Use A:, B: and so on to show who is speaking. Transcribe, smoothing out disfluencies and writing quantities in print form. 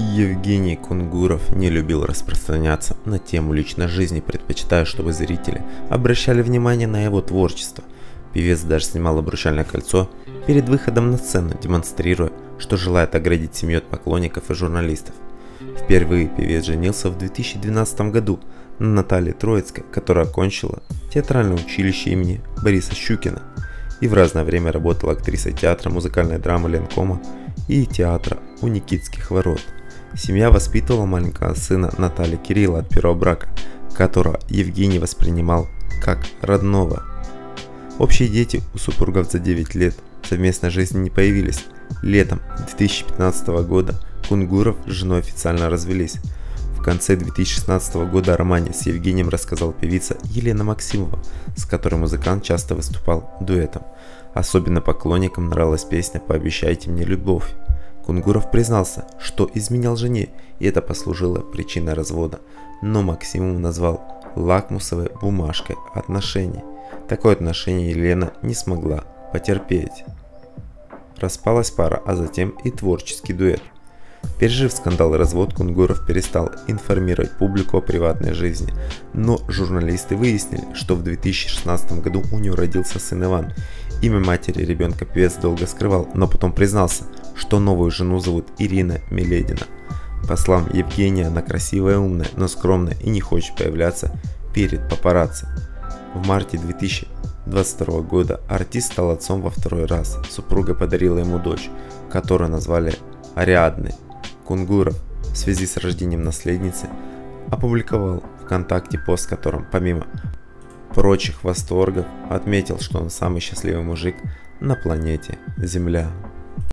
A: Евгений Кунгуров не любил распространяться на тему личной жизни, предпочитая, чтобы зрители обращали внимание на его творчество. Певец даже снимал обручальное кольцо перед выходом на сцену, демонстрируя, что желает оградить семью от поклонников и журналистов. Впервые певец женился в 2012 году на Наталье Троицкой, которая окончила театральное училище имени Бориса Щукина и в разное время работала актрисой театра музыкальной драмы Ленкома и театра у Никитских ворот. Семья воспитывала маленького сына Натальи Кирилла от первого брака, которого Евгений воспринимал как родного. Общие дети у супругов за 9 лет совместной жизни не появились. Летом 2015 года Кунгуров с женой официально развелись. В конце 2016 года о романе с Евгением рассказала певица Елена Максимова, с которой музыкант часто выступал дуэтом. Особенно поклонникам нравилась песня «Пообещайте мне любовь». Кунгуров признался, что изменял жене, и это послужило причиной развода, но Максимов назвал лакмусовой бумажкой отношений. Такое отношение Елена не смогла потерпеть. Распалась пара, а затем и творческий дуэт. Пережив скандал и развод, Кунгуров перестал информировать публику о приватной жизни, но журналисты выяснили, что в 2016 году у него родился сын Иван. Имя матери ребенка певец долго скрывал, но потом признался, что новую жену зовут Ирина Миледина. По словам Евгения, она красивая, умная, но скромная и не хочет появляться перед папарацци. В марте 2022 года артист стал отцом во второй раз. Супруга подарила ему дочь, которую назвали Ариадной. Кунгуров в связи с рождением наследницы опубликовал ВКонтакте пост, в котором, помимо прочих восторгов, отметил, что он самый счастливый мужик на планете Земля.